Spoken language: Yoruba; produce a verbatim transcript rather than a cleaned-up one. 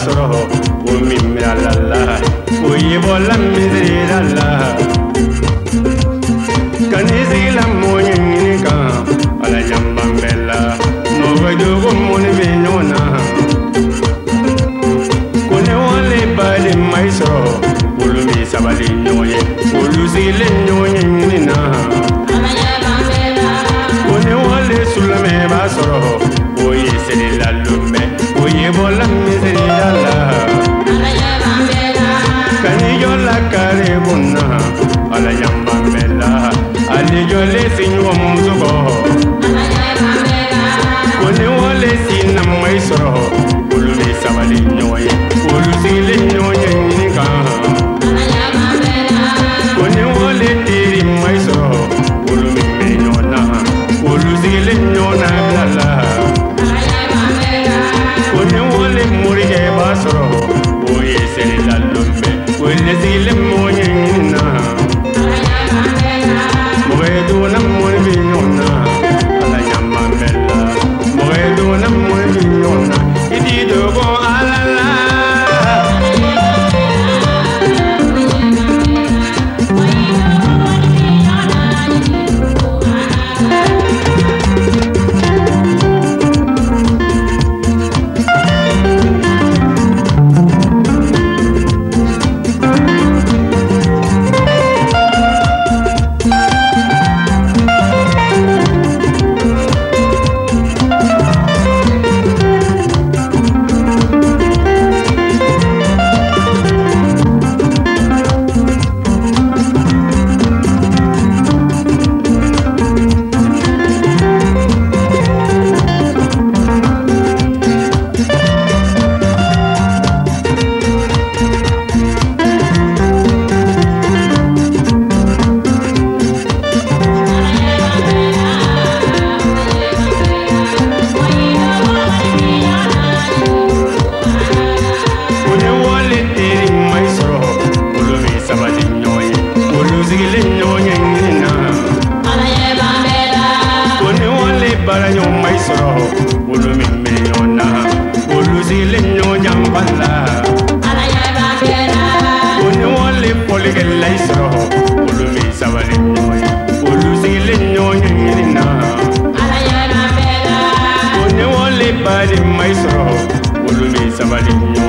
soro o mi miralala o yebola mizirala kanizila moyinika ala jambambela no wajugo moni binyona kone wale bale mai soro ulu mi sabali nyoye ulu zile nyoye nina ala jambambela kone wale sulame ba soro o yeseli la lume o yebola mizirala ala jambambela kanijola kare bunna ala jambambela ali jole sinyo muzugo ala jambambela kone wale sinna mai soro ulu mi sabali nyoye ulu zile nyoye nika ala jambambela kone wale tiri mai soro ulu mi menyona ulu zile nyona blala ala jambambela kone wale murige basoro o yeseli la lumbe wele zile moye na ala jambambela moeduna moye binyona ala jambambela moeduna moye binyona idi dogo alala Sabali